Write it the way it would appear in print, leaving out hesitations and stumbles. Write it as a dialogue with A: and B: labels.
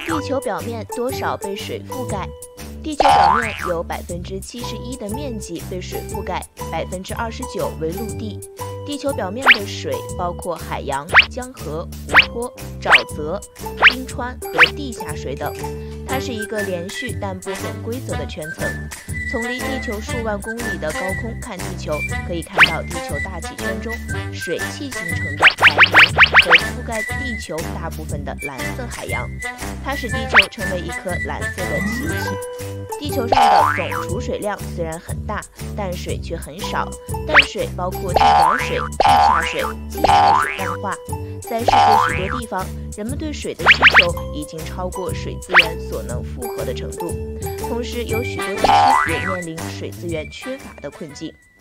A: 地球表面多少被水覆盖？地球表面有71%的面积被水覆盖，29%为陆地。地球表面的水包括海洋、江河、湖泊、沼泽、冰川和地下水等。它是一个连续但不很规则的圈层。从离地球数万公里的高空看地球，可以看到地球大气圈中水汽形成的白云和覆盖地球大部分的蓝色海洋，它使地球成为一颗蓝色的气体。地球上的总储水量虽然很大，淡水却很少。淡水包括地表水、地下水及海水淡化。在世界许多地方，人们对水的需求已经超过水资源所能负荷的程度，同时有许多地区也面临水资源缺乏的困境。